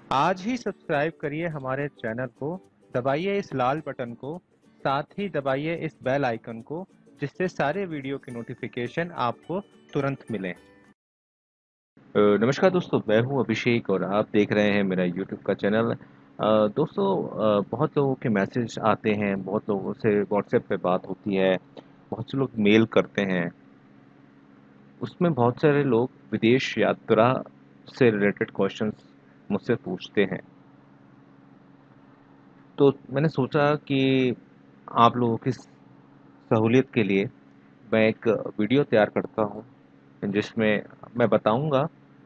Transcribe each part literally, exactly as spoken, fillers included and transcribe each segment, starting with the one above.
आज ही सब्सक्राइब करिए हमारे चैनल को, दबाइए इस लाल बटन को, साथ ही दबाइए इस बेल आइकन को, जिससे सारे वीडियो की नोटिफिकेशन आपको तुरंत मिले। अ, नमस्कार दोस्तों, मैं हूं अभिषेक और आप देख रहे हैं मेरा यूट्यूब का चैनल। अ, दोस्तों, अ, बहुत लोगों के मैसेज आते हैं, बहुत लोगों से व्हाट्सएप पे बात होती है, बहुत से लोग मेल करते हैं। उसमें बहुत सारे लोग विदेश यात्रा से रिलेटेड क्वेश्चंस मुझसे पूछते हैं। तो मैंने सोचा कि आप लोगों की सहूलियत के लिए मैं एक वीडियो तैयार करता हूँ, जिसमें मैं बताऊंगा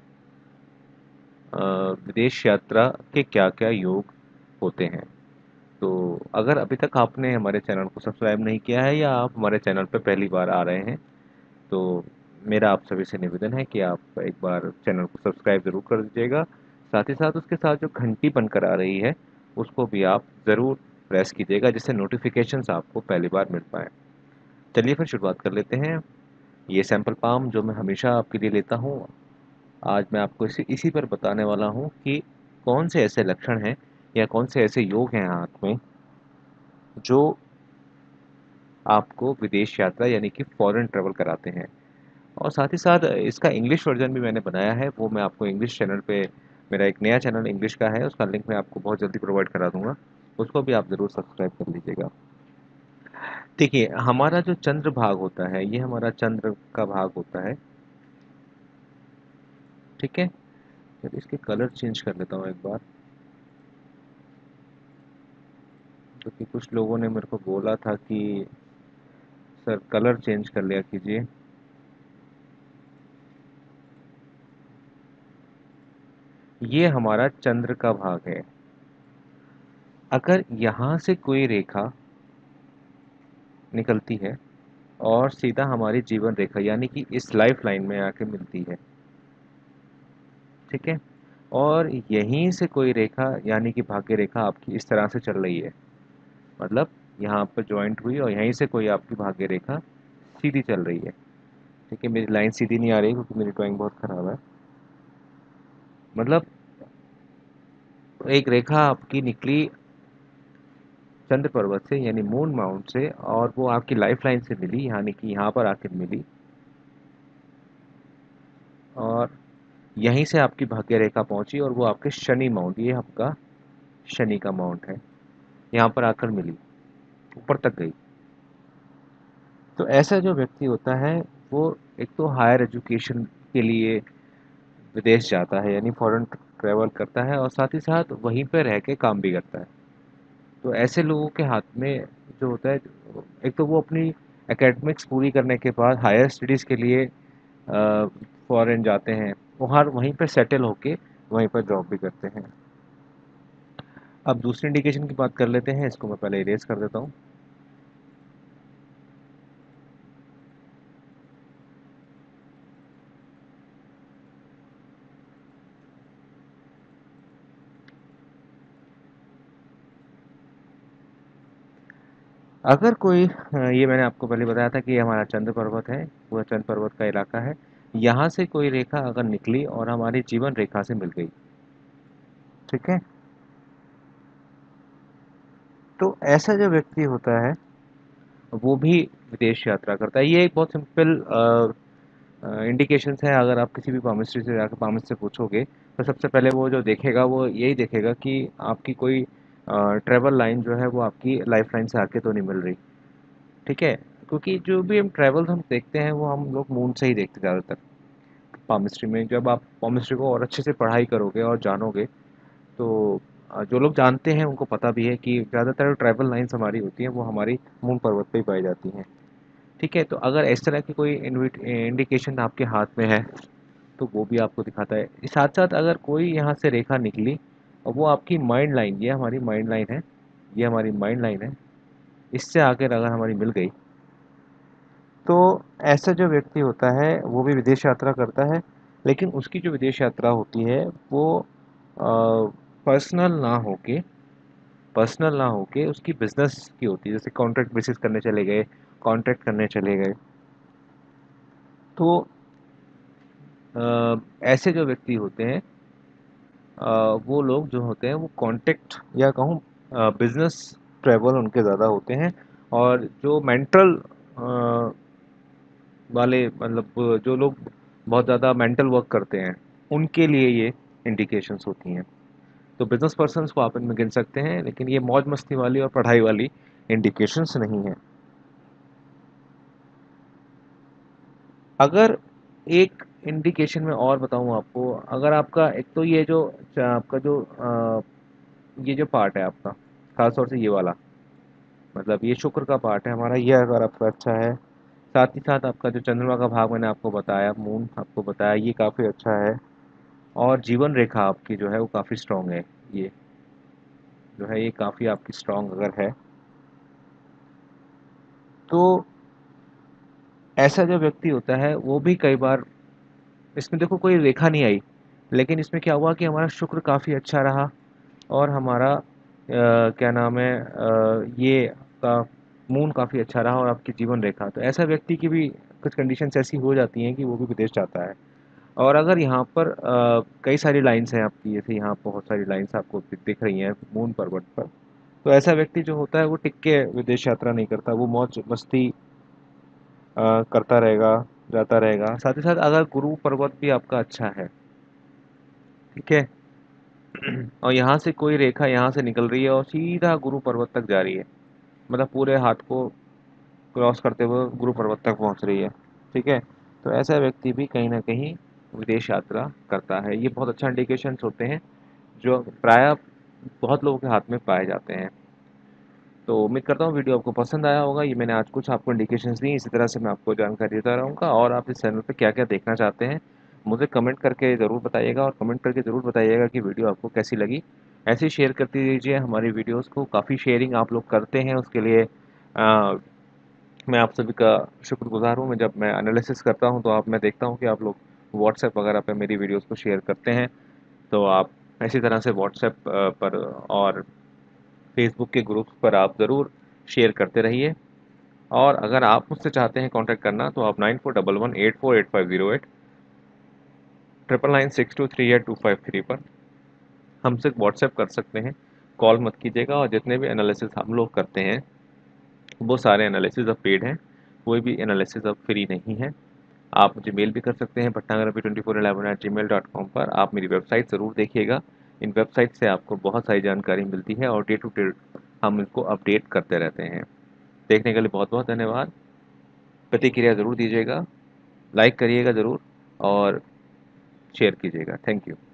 अ, विदेश यात्रा के क्या-क्या योग होते हैं। तो अगर अभी तक आपने हमारे चैनल को सब्सक्राइब नहीं किया है या आप हमारे चैनल पर पहली बार आ रहे हैं, तो मेरा आप सभी से निवेदन है कि आप एक बार चैनल को सब्सक्राइब ज़रूर कर दीजिएगा। साथ ही साथ उसके साथ जो घंटी बनकर आ रही है, उसको भी आप ज़रूर प्रेस कीजिएगा, जिससे नोटिफिकेशंस आपको पहली बार मिल पाएँ। चलिए फिर शुरुआत कर लेते हैं। ये सैंपल पाम जो मैं हमेशा आपके लिए लेता हूँ, आज मैं आपको इसी इसी पर बताने वाला हूँ कि कौन से ऐसे लक्षण हैं या कौन से ऐसे योग हैं हाथ में, जो आपको विदेश यात्रा यानी कि फ़ॉरेन ट्रैवल कराते हैं। और साथ ही साथ इसका इंग्लिश वर्ज़न भी मैंने बनाया है, वो मैं आपको इंग्लिश चैनल पे, मेरा एक नया चैनल इंग्लिश का है, उसका लिंक मैं आपको बहुत जल्दी प्रोवाइड करा दूँगा। उसको भी आप ज़रूर सब्सक्राइब कर लीजिएगा। देखिए, हमारा जो चंद्र भाग होता है, ये हमारा चंद्र का भाग होता है, ठीक है? चलिए इसके कलर चेंज कर लेता हूँ एक बार, क्योंकि कुछ लोगों ने मेरे को बोला था कि सर कलर चेंज कर लिया कीजिए। ये हमारा चंद्र का भाग है। अगर यहाँ से कोई रेखा निकलती है और सीधा हमारी जीवन रेखा यानी कि इस लाइफ लाइन में आके मिलती है, ठीक है? और यहीं से कोई रेखा यानी कि भाग्य रेखा आपकी इस तरह से चल रही है, मतलब यहाँ पर जॉइंट हुई और यहीं से कोई आपकी भाग्य रेखा सीधी चल रही है, ठीक है? मेरी लाइन सीधी नहीं आ रही क्योंकि मेरी ड्राइंग बहुत खराब है। मतलब एक रेखा आपकी निकली चंद्र पर्वत से यानी मून माउंट से, और वो आपकी लाइफ लाइन से मिली यानी कि यहाँ पर आकर मिली, और यहीं से आपकी भाग्य रेखा पहुंची और वो आपके शनि माउंट, ये आपका शनि का माउंट है, यहाँ पर आकर मिली, ऊपर तक गई। तो ऐसा जो व्यक्ति होता है, वो एक तो हायर एजुकेशन के लिए विदेश जाता है यानी फॉरेन ट्रैवल करता है, और साथ ही साथ वहीं पर रह के काम भी करता है। तो ऐसे लोगों के हाथ में जो होता है, एक तो वो अपनी एकेडमिक्स पूरी करने के बाद हायर स्टडीज़ के लिए फॉरेन जाते हैं, वहाँ वहीं पर सेटल होके वहीं पर जॉब भी करते हैं। अब दूसरी इंडिकेशन की बात कर लेते हैं, इसको मैं पहले इरेज कर देता हूँ। अगर कोई अ, ये मैंने आपको पहले बताया था कि ये हमारा चंद्र पर्वत है, पूरा चंद्र पर्वत का इलाका है। यहाँ से कोई रेखा अगर निकली और हमारी जीवन रेखा से मिल गई, ठीक है? तो ऐसा जो व्यक्ति होता है, वो भी विदेश यात्रा करता है। ये एक बहुत सिंपल इंडिकेशंस है। अगर आप किसी भी पामिस्ट्री से जाकर पामिस्ट से पूछोगे, तो सबसे पहले वो जो देखेगा वो यही देखेगा कि आपकी कोई ट्रैवल लाइन जो है वो आपकी लाइफ लाइन से आके तो नहीं मिल रही, ठीक है? क्योंकि जो भी हम ट्रैवल्स हम देखते हैं, वो हम लोग मून से ही देखते हैं ज़्यादातर। पामिस्ट्री में जब आप पामिस्ट्री को और अच्छे से पढ़ाई करोगे और जानोगे, तो अ, जो लोग जानते हैं उनको पता भी है कि ज़्यादातर ट्रैवल लाइन्स हमारी होती हैं, वो हमारी मून पर्वत पे ही पाई जाती हैं, ठीक है? तो अगर इस तरह की कोई इन्विट इंडिकेशन आपके हाथ में है, तो वो भी आपको दिखाता है। साथ साथ अगर कोई यहाँ से रेखा निकली और वो आपकी माइंड लाइन, ये हमारी माइंड लाइन है, ये हमारी माइंड लाइन है, इससे आकर अगर हमारी मिल गई, तो ऐसा जो व्यक्ति होता है वो भी विदेश यात्रा करता है। लेकिन उसकी जो विदेश यात्रा होती है, वो पर्सनल ना होके पर्सनल ना होके उसकी बिजनेस की होती है। जैसे कॉन्ट्रैक्ट बेसिस करने चले गए, कॉन्ट्रैक्ट करने चले गए। तो अ, ऐसे जो व्यक्ति होते हैं, वो लोग जो होते हैं वो कॉन्टेक्ट या कहूँ बिजनेस ट्रैवल उनके ज़्यादा होते हैं। और जो मेंटल वाले मतलब जो लोग बहुत ज़्यादा मेंटल वर्क करते हैं उनके लिए ये इंडिकेशंस होती हैं। तो बिजनेस पर्सन्स को आप इनमें गिन सकते हैं, लेकिन ये मौज मस्ती वाली और पढ़ाई वाली इंडिकेशंस नहीं है। अगर एक इंडिकेशन में और बताऊं आपको, अगर आपका एक तो ये जो आपका जो अ, ये जो पार्ट है आपका, खास तौर से ये वाला, मतलब ये शुक्र का पार्ट है हमारा, ये अगर आपका अच्छा है, साथ ही साथ आपका जो चंद्रमा का भाग मैंने आपको बताया, मून आपको बताया, ये काफ़ी अच्छा है। और जीवन रेखा आपकी जो है वो काफ़ी स्ट्रांग है। ये जो है ये काफ़ी आपकी स्ट्रांग अगर है, तो ऐसा जो व्यक्ति होता है वो भी कई बार, इसमें देखो कोई रेखा नहीं आई, लेकिन इसमें क्या हुआ कि हमारा शुक्र काफ़ी अच्छा रहा और हमारा अ, क्या नाम है, अ, ये का मून काफ़ी अच्छा रहा और आपकी जीवन रेखा, तो ऐसा व्यक्ति की भी कुछ कंडीशंस ऐसी हो जाती हैं कि वो भी विदेश जाता है। और अगर यहाँ पर अ, कई सारी लाइन्स हैं आपकी, जैसे यहाँ बहुत सारी लाइन्स आपको दि- दिख रही हैं मून पर्वत पर, तो ऐसा व्यक्ति जो होता है वो टिक के विदेश यात्रा नहीं करता, वो मौज मस्ती अ, करता रहेगा, जाता रहेगा। साथ ही साथ अगर गुरु पर्वत भी आपका अच्छा है, ठीक है, और यहाँ से कोई रेखा यहाँ से निकल रही है और सीधा गुरु पर्वत तक जा रही है, मतलब पूरे हाथ को क्रॉस करते हुए गुरु पर्वत तक पहुँच रही है, ठीक है, तो ऐसा व्यक्ति भी कहीं ना कहीं विदेश यात्रा करता है। ये बहुत अच्छा इंडिकेशंस होते हैं जो प्रायः बहुत लोगों के हाथ में पाए जाते हैं। तो उम्मीद करता हूँ वीडियो आपको पसंद आया होगा। ये मैंने आज कुछ आपको इंडिकेशंस दी, इसी तरह से मैं आपको जानकारी देता रहूँगा। और आप इस चैनल पे क्या क्या देखना चाहते हैं मुझे कमेंट करके ज़रूर बताइएगा, और कमेंट करके ज़रूर बताइएगा कि वीडियो आपको कैसी लगी। ऐसे ही शेयर करते रहिए हमारी वीडियोज़ को, काफ़ी शेयरिंग आप लोग करते हैं, उसके लिए आ, मैं आप सभी का शुक्रगुजार हूँ। मैं जब मैं एनालिसिस करता हूँ तो आप मैं देखता हूँ कि आप लोग व्हाट्सएप वगैरह पे मेरी वीडियोज़ को शेयर करते हैं। तो आप इसी तरह से व्हाट्सएप पर और फेसबुक के ग्रुप्स पर आप ज़रूर शेयर करते रहिए। और अगर आप मुझसे चाहते हैं कांटेक्ट करना तो आप nine four one one eight four eight five zero eight triple nine six two three eight two five three पर हमसे व्हाट्सएप कर सकते हैं। कॉल मत कीजिएगा, और जितने भी एनालिसिस हम लोग करते हैं वो सारे एनालिसिस अब पेड हैं, कोई भी एनालिसिस अब फ्री नहीं है। आप मुझे मेल भी कर सकते हैं Bhatnagar Ravi twenty four eleven eight Gmail dot com पर। आप मेरी वेबसाइट ज़रूर देखिएगा, इन वेबसाइट से आपको बहुत सारी जानकारी मिलती है और डे टू डे हम इनको अपडेट करते रहते हैं। देखने के लिए बहुत बहुत धन्यवाद। प्रतिक्रिया ज़रूर दीजिएगा, लाइक करिएगा ज़रूर, और शेयर कीजिएगा। Thank you.